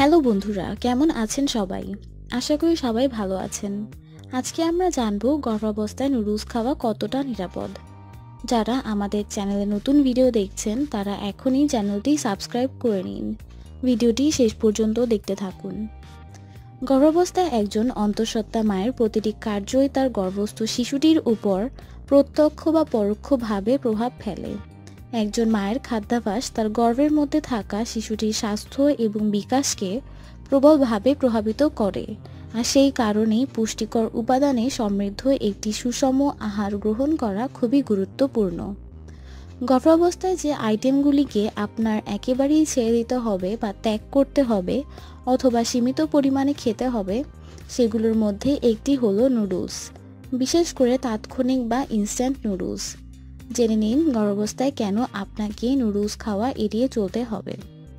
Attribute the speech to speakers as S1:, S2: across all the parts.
S1: Hello বন্ধুরা, কেমন আছেন সবাই? আশা করি সবাই ভালো আছেন। আজকে আমরা জানবো গর্ভাবস্থায় নুডলস খাওয়া কতটা নিরাপদ। যারা আমাদের চ্যানেলে নতুন ভিডিও দেখছেন তারা এখনই চ্যানেলটি সাবস্ক্রাইব করে নিন। ভিডিওটি শেষ পর্যন্ত দেখতে থাকুন। গর্ভাবস্থায় একজন অন্তঃসত্ত্বা মায়ের প্রতিটি কার্যই তার গর্ভস্থ শিশুটির উপর প্রত্যক্ষ বা পরোক্ষভাবে প্রভাব ফেলে। একজন মায়ের খাদ্যাভ্যাস তার গর্ভের মধ্যে থাকা শিশুটির স্বাস্থ্য এবং বিকাশকে প্রবলভাবে প্রভাবিত করে, আর সেই কারণেই পুষ্টিকর উপাদানে সমৃদ্ধ একটি সুষম আহার গ্রহণ করা খুবই গুরুত্বপূর্ণ। গর্ভাবস্থায় যে আইটেমগুলিকে আপনার একেবারেই ছেড়ে দিতে হবে বা ত্যাগ করতে হবে অথবা সীমিত পরিমাণে খেতে হবে, সেগুলোর মধ্যে একটি হলো নুডলস, বিশেষ করে তাৎক্ষণিক বা ইনস্ট্যান্ট নুডলস। জেনে নিন গর্ভাবস্থায় কেন আপনাকে নুডলস খাওয়া এড়িয়ে চলতে হবে।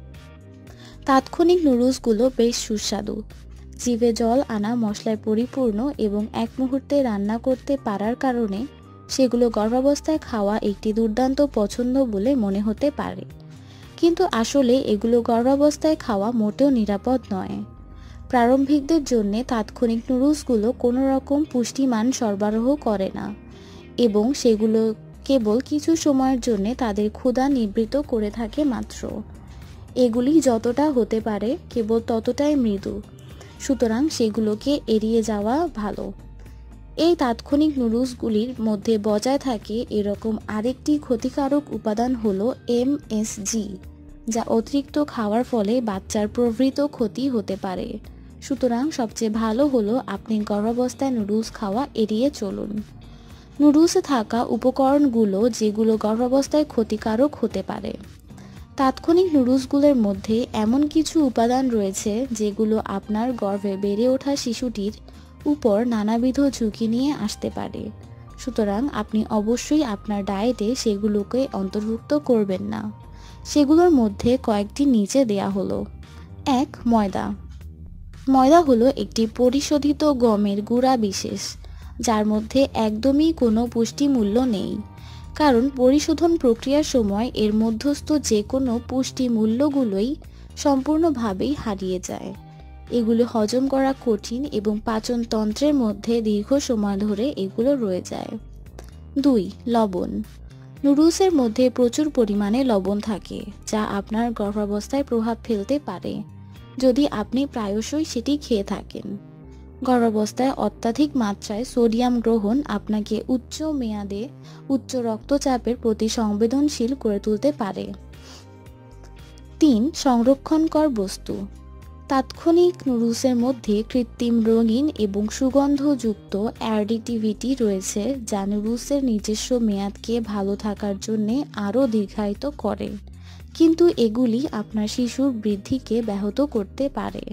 S1: তাৎক্ষণিক নুডলসগুলো বেশ সুস্বাদু, জিভে জল আনা মশলায় পরিপূর্ণ এবং এক মুহূর্তে রান্না করতে পারার কারণে সেগুলো গর্ভাবস্থায় খাওয়া একটি দুর্দান্ত পছন্দ বলে মনে হতে পারে, কিন্তু আসলে এগুলো গর্ভাবস্থায় খাওয়া মোটেও নিরাপদ নয়। প্রারম্ভিকদের জন্য তাৎক্ষণিক নুডলসগুলো কোনো রকম পুষ্টিমান সরবরাহ করে না এবং সেগুলো কেবল কিছু সময়ের জন্য তাদের ক্ষুধা নিবৃত্ত করে থাকে মাত্র। এগুলি যতটা হতে পারে কেবল ততটাই মৃদু, সুতরাং সেগুলোকে এড়িয়ে যাওয়া ভালো। এই তাৎক্ষণিক নুডলসগুলির মধ্যে বজায় থাকে এরকম আরেকটি ক্ষতিকারক উপাদান হলো এমএসজি, যা অতিরিক্ত খাওয়ার ফলে বাচ্চার প্রভৃত ক্ষতি হতে পারে। সুতরাং সবচেয়ে ভালো হলো আপনি গর্ভাবস্থায় নুডলস খাওয়া এড়িয়ে চলুন। নুডলসে থাকা উপকরণগুলো যেগুলো গর্ভাবস্থায় ক্ষতিকারক হতে পারে। তাৎক্ষণিক নুডলসগুলোর মধ্যে এমন কিছু উপাদান রয়েছে যেগুলো আপনার গর্ভে বেড়ে ওঠা শিশুটির উপর নানাবিধ ঝুঁকি নিয়ে আসতে পারে। সুতরাং আপনি অবশ্যই আপনার ডায়েটে সেগুলোকে অন্তর্ভুক্ত করবেন না। সেগুলোর মধ্যে কয়েকটি নিচে দেয়া হলো। 1. ময়দা। ময়দা হলো একটি পরিশোধিত গমের গুঁড়া বিশেষ, যার মধ্যে একদমই কোনো পুষ্টিমূল্য নেই, কারণ পরিশোধন প্রক্রিয়ার সময় এর মধ্যস্থ যে কোনো পুষ্টিমূল্যগুলোই সম্পূর্ণভাবেই হারিয়ে যায়। এগুলো হজম করা কঠিন এবং পাচনতন্ত্রের মধ্যে দীর্ঘ সময় ধরে এগুলো রয়ে যায়। 2. লবণ। নুডলসের মধ্যে প্রচুর পরিমাণে লবণ থাকে, যা আপনার গর্ভাবস্থায় প্রভাব ফেলতে পারে যদি আপনি প্রায়শই সেটি খেয়ে থাকেন। গর্ভাবস্থায় অত্যাধিক মাত্রায় সোডিয়াম গ্রহণ আপনাকে উচ্চ মেয়াদে উচ্চ রক্তচাপের প্রতি সংবেদনশীল করে তুলতে পারে। 3. সংরক্ষণকর বস্তু। তাৎক্ষণিক নুডলসের মধ্যে কৃত্রিম রঙিন এবং সুগন্ধযুক্ত অ্যাডিটিভিটি রয়েছে, যা নুডলসের নিজস্ব মেয়াদকে ভালো থাকার জন্য আরও দীর্ঘায়িত করে, কিন্তু এগুলি আপনার শিশুর বৃদ্ধিকে ব্যাহত করতে পারে।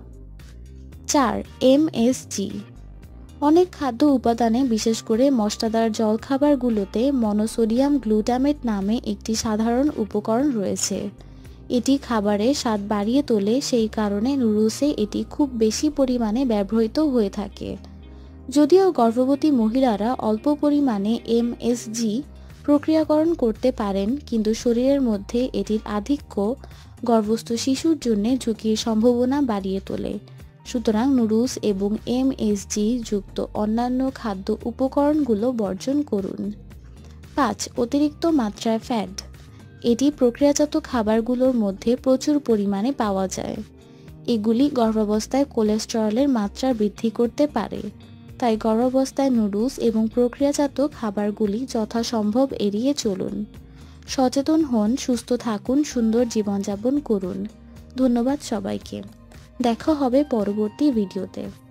S1: 4. এমএসজি। অনেক খাদ্য উপাদানে, বিশেষ করে মশলাদার জলখাবারগুলোতে মনোসোডিয়াম গ্লুটামেট নামে একটি সাধারণ উপকরণ রয়েছে। এটি খাবারের স্বাদ বাড়িয়ে তোলে, সেই কারণে নুডলসে এটি খুব বেশি পরিমাণে ব্যবহৃত হয়ে থাকে। যদিও গর্ভবতী মহিলারা অল্প পরিমাণে এমএসজি প্রক্রিয়াকরণ করতে পারেন, কিন্তু শরীরের মধ্যে এটির আধিক্য গর্ভস্থ শিশুর জন্য ঝুঁকির সম্ভাবনা বাড়িয়ে তোলে। সুতরাং নুডলস এবং এমএসজি যুক্ত অন্যান্য খাদ্য উপকরণগুলো বর্জন করুন। 5. অতিরিক্ত মাত্রায় ফ্যাট। এটি প্রক্রিয়াজাত খাবারগুলোর মধ্যে প্রচুর পরিমাণে পাওয়া যায়। এগুলি গর্ভাবস্থায় কোলেস্টেরলের মাত্রা বৃদ্ধি করতে পারে, তাই গর্ভাবস্থায় নুডলস এবং প্রক্রিয়াজাত খাবারগুলি যথাসম্ভব এড়িয়ে চলুন। সচেতন হন, সুস্থ থাকুন, সুন্দর জীবনযাপন করুন। ধন্যবাদ সবাইকে। দেখা হবে পরবর্তী ভিডিওতে।